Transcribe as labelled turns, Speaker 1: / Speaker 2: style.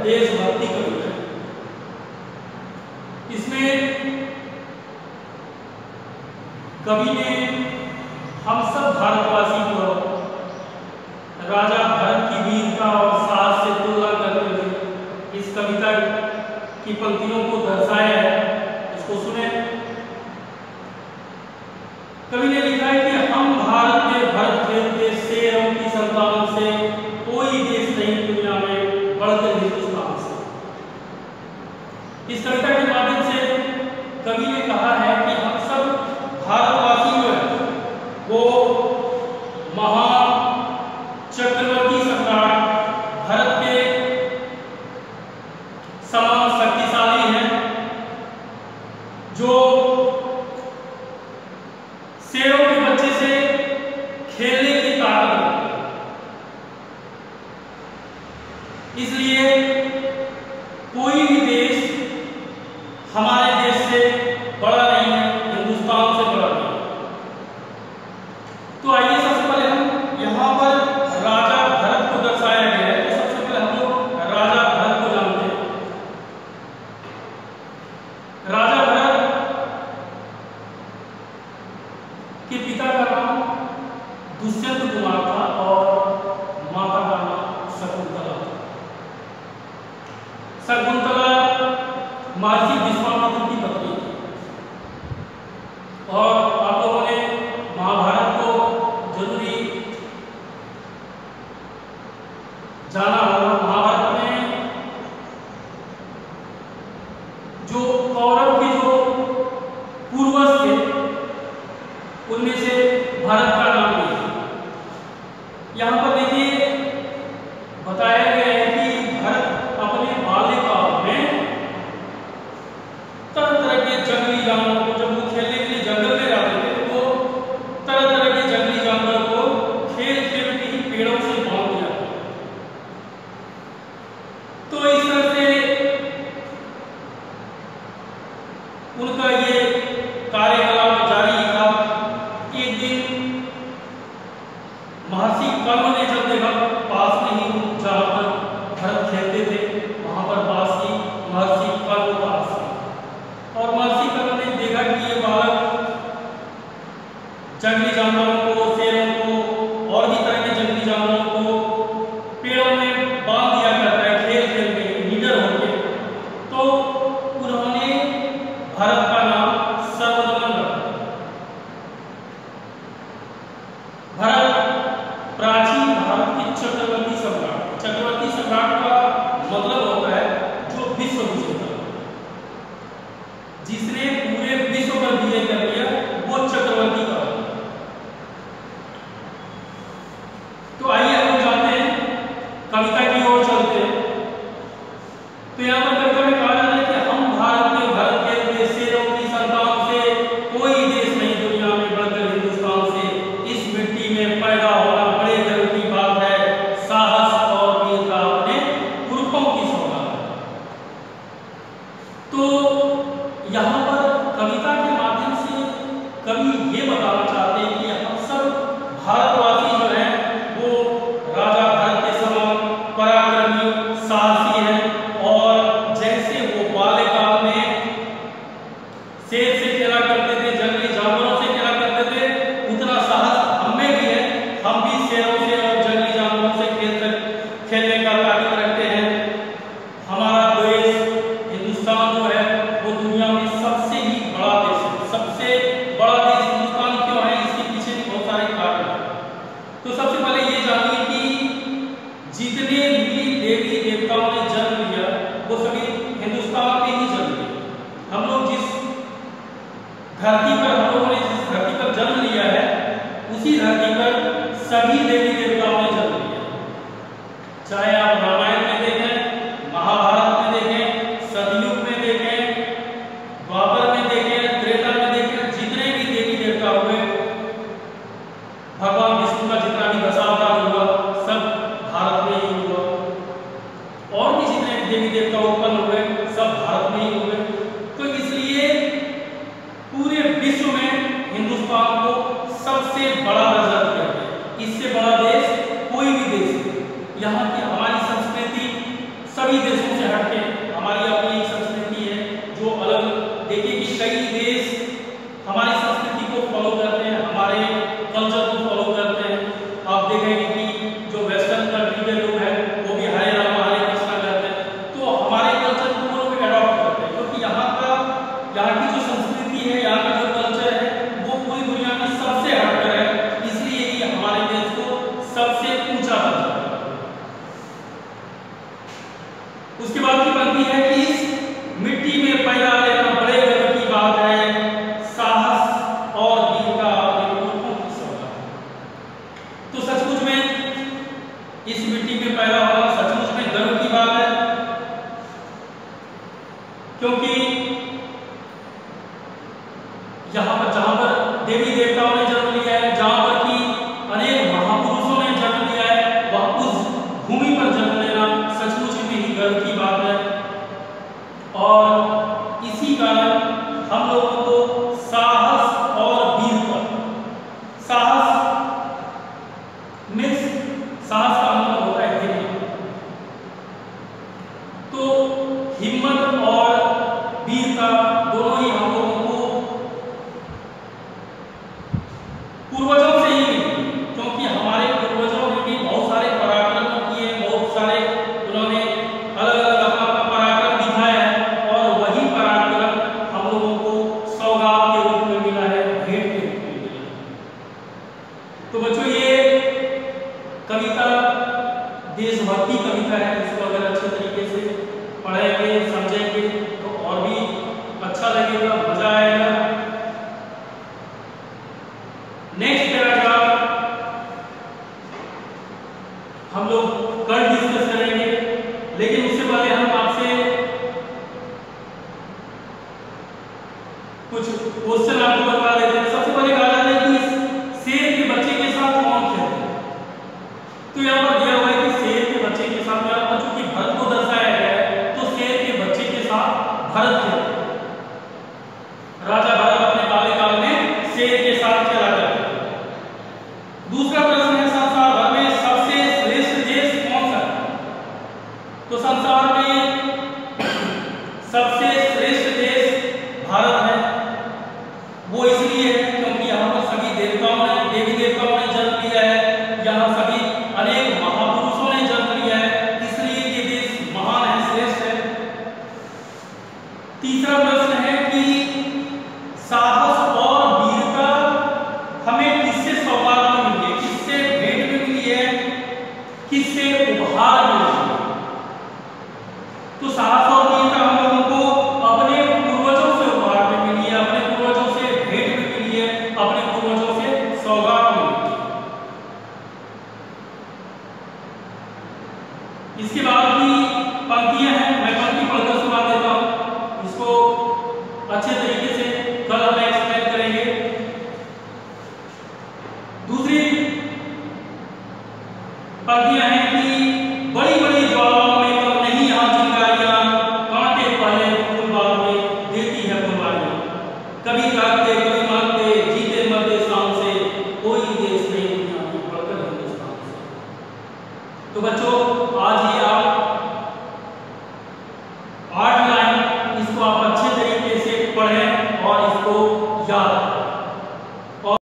Speaker 1: देशभक्ति कविता है। इसमें कवि ने हम सब भारतवासी को राजा भरत की वीरता और साहस से तुलना करते हुए इस कविता की पंक्तियों को दर्शाया है। इसको सुने। कवि ने लिखा है कि हम भारत के भरत खेत के शेरों की संतानों से कोई देश नहीं दुनिया में बढ़कर हिंदुस्तान से। इस कविता के माध्यम से कवि ने कहा है कि हम सब भारतवासी जो है वो महान चक्रवर्ती सम्राट भारत के समान शक्तिशाली हैं, जो शेरों के बच्चे से खेलने की ताकत रखते हैं। इसलिए कोई भी देश हमारे देश से बड़ा नहीं है, हिंदुस्तान से बड़ा नहीं है। तो आइए सबसे पहले हम यहाँ पर राजा भरत को दर्शाया गया है, तो सबसे पहले हम लोग राजा भरत को जानते हैं। राजा भरत के पिता का नाम दुष्यंत कुमार था और माता का नाम शकुंतला था। शकुंतला महर्षि विश्वामित्र की पत्नी थी। और आप लोगों ने महाभारत को जरूरी जाना होगा। महाभारत में जो कौरव के जो पूर्वज थे उनमें से भारत का नाम भी है। यहाँ पर देखिए बताया गया है कि भरत अपने बाल्यकाल में तरह तरह के जंगली जानवरों को, जब वो खेलने के लिए जंगल में जाते थे तो वो तरह तरह के जंगली जानवरों को खेल खेल के ही पेड़ों से बांध दिया। तो इस तरह से उनका ये कार्यकलाप जारी था। एक दिन महर्षि कर्ण ने जब देखा पास में ही जहाँ पर भरत खेलते थे वहां पर पास ही महर्षि कर्ण का आश्रम, और महर्षि कर्ण ने देखा कि ये बालक जंगली जानवरों को, शेरों को और भी तरह के जंगली जानवरों को पेड़ों में बांध दिया करता है खेल खेल में, लीडर होके। तो उन्होंने भरत का नाम सर्वदमन रखा। भरत प्राचीन भारत के चक्रवर्ती सम्राट। चक्रवर्ती सम्राट का मतलब होता है जो विश्व विजेता, जिसने पूरे विश्व पर विजय कर लिया वो चक्रवर्ती का। तो आइए हम लोग जानते हैं, कविता की ओर चलते हैं। तो यहाँ पर कविता में कहा जाता है कि हम भारत के भरत खेत के शेरों की संतान से कोई देश नहीं दुनिया में बढ़कर हिंदुस्तान से। इस मिट्टी में पैदा होना बड़े गर्व की बात है, साहस और वीरता अपने पुरखों की सौगात है। तो यहाँ पर कविता के माध्यम से कवि ये बताना चाहते हैं कि हम सब भारतवासी जो हैं वो राजा भरत के समान पराक्रमी साहसी हैं। और जैसे वो बाल्यकाल में शेर से खेला करते थे, जंगली जानवरों से खेला करते थे, उतना साहस हमें भी है। हम भी शेरों से और जंगली जानवरों से खेलने का ताकत रखते हैं। हमारा देश हिंदुस्तान जो है वो दुनिया में सबसे ही बड़ा देश है। सबसे बड़ा देश हिंदुस्तान क्यों है, इसके पीछे भी बहुत सारे कारण हैं। तो सबसे पहले ये जानिए कि जितने भी देवी देवताओं ने जन्म लिया वो सभी हिंदुस्तान में ही जन्म लिया। हम लोग जिस धरती पर, हम लोगों ने जिस धरती पर जन्म लिया है उसी धरती पर सभी देवी देवताओं ने जन्म लिया। चाहे आप रामायण में देखें, महाभारत में देखें, सतयुग में देखें, द्वापर में देखें, त्रेता में देखें, जितने भी देवी देवता हुए, भगवान विष्णु का जितना भी दशावतार हुआ सब भारत में ही हुआ। और भी जितने देवी देवता उत्पन्न हुए सब भारत में ही हुए। तो इसलिए पूरे विश्व में हिंदुस्तान को सबसे बड़ा दर्जा दिया गया। इससे बड़ा देश कोई भी देश नहीं। यहाँ की हमारी संस्कृति सभी देशों से पैदा होना सचमुच में गर्व की बात है, क्योंकि यहाँ पर जहाँ पर देवी देवताओं ने जन्म लिया है, जहाँ पर कि अनेक महापुरुषों ने जन्म लिया है, वह उस भूमि पर जन्म लेना सचमुच में ही गर्व की बात है। और इसी कारण हम लोगों को साहस और वीरता, साहस मीन्स साहस का मतलब होता है हिम्मत, तो हिम्मत और वीरता दोनों ही हम लोगों को पूर्वजों से ही मिली, क्योंकि हमारे पूर्वजों ने भी बहुत सारे पराक्रम किए, बहुत सारे उन्होंने अलग अलग अपना पराक्रम दिखाया है, और वही पराक्रम हम लोगों को सौगात के रूप में मिला है, भेंट के रूप में मिला है। तो बच्चों ये कविता देशभक्ति कविता है, इसको अगर अच्छे तरीके से पढ़ेंगे समझेंगे तो और भी अच्छा लगेगा, मजा आएगा। नेक्स्ट पैराग्राफ हम लोग कल डिस्कस करेंगे, लेकिन उससे पहले हम आपसे कुछ क्वेश्चन आपको बता देते हैं। सबसे पहले कहा जाता है कि शेर के बच्चे के साथ कौन खेलता है, तो यहाँ पर दिया हुआ है कि शेर के बच्चे के साथ, यहाँ पर चूंकि भरत को दर्शाया गया है तो शेर के बच्चे के साथ भरत खेलता है। राजा भरत अपने बाल्यकाल में शेर के साथ खेला करते थे। दूसरा प्रश्न है संसार भर में सबसे श्रेष्ठ देश कौन सा है, तो संसार में सबसे श्रेष्ठ देश भारत है। वो इसलिए है क्योंकि यहाँ पर सभी देवताओं ने, देवी देवताओं ने जन्म लिया है, यहाँ सभी अनेक महापुरुषों ने जन्म लिया है, इसलिए ये देश महान है, श्रेष्ठ है। तीसरा प्रश्न है कि साहस और वीरता हमें किससे सौगात में मिली है, किससे भेंट में मिली है, किससे उपहार में मिली है। तो साहस और वीरता हम लोगों को अपने पूर्वजों से उपहार में मिली है, अपने पूर्वजों से भेंट में मिली है, अपने पूर्वजों से सौगात में मिली है। इसके बाद भी पंक्तियां हैं, मैं पंक्ति पढ़कर सुना देता हूं, इसको अच्छे तरीके से कल हम एक्सप्लेन करेंगे। दूसरी पंक्तियां हैं कि बड़ी बड़ी ज्वालाओं में कब नहीं यहाँ चिंगारियां, कांटे पहले फूल बाद में देती है फुलवारियां, कभी काटते कभी मारते जीते मरते शाम से, कोई देश नहीं दुनिया में बढ़कर हिंदुस्तान से। तो बच्चों आज ही आप 8